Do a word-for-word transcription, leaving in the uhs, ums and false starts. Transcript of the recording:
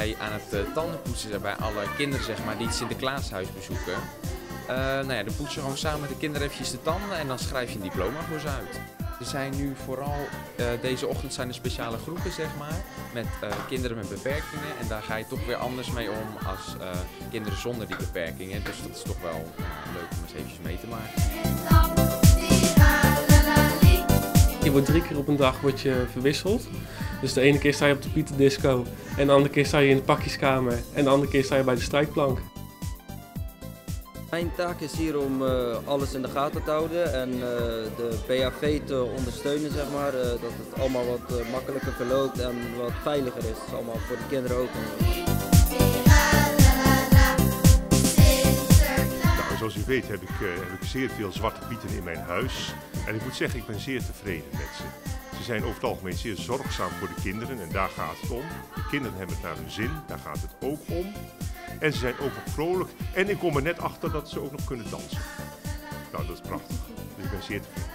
wij aan het uh, tandenpoetsen zijn bij alle kinderen zeg maar, die het Sinterklaashuis bezoeken. Uh, nou ja, dan poetsen we gewoon samen met de kinderen eventjes de tanden en dan schrijf je een diploma voor ze uit. Er zijn nu vooral, uh, deze ochtend zijn er speciale groepen zeg maar, met uh, kinderen met beperkingen en daar ga je toch weer anders mee om als uh, kinderen zonder die beperkingen. Dus dat is toch wel uh, leuk om eens eventjes mee te maken. Je wordt drie keer op een dag word je verwisseld. Dus de ene keer sta je op de Pieterdisco en de andere keer sta je in de pakjeskamer en de andere keer sta je bij de strijkplank. Mijn taak is hier om uh, alles in de gaten te houden en uh, de P A V te ondersteunen, zeg maar, uh, dat het allemaal wat uh, makkelijker verloopt en wat veiliger is. Dat is allemaal voor de kinderen ook. Nou, zoals u weet heb ik, uh, heb ik zeer veel zwarte pieten in mijn huis en ik moet zeggen, ik ben zeer tevreden met ze. Ze zijn over het algemeen zeer zorgzaam voor de kinderen en daar gaat het om. De kinderen hebben het naar hun zin, daar gaat het ook om. En ze zijn ook nog vrolijk en ik kom er net achter dat ze ook nog kunnen dansen. Nou, dat is prachtig. Dus ik ben zeer tevreden.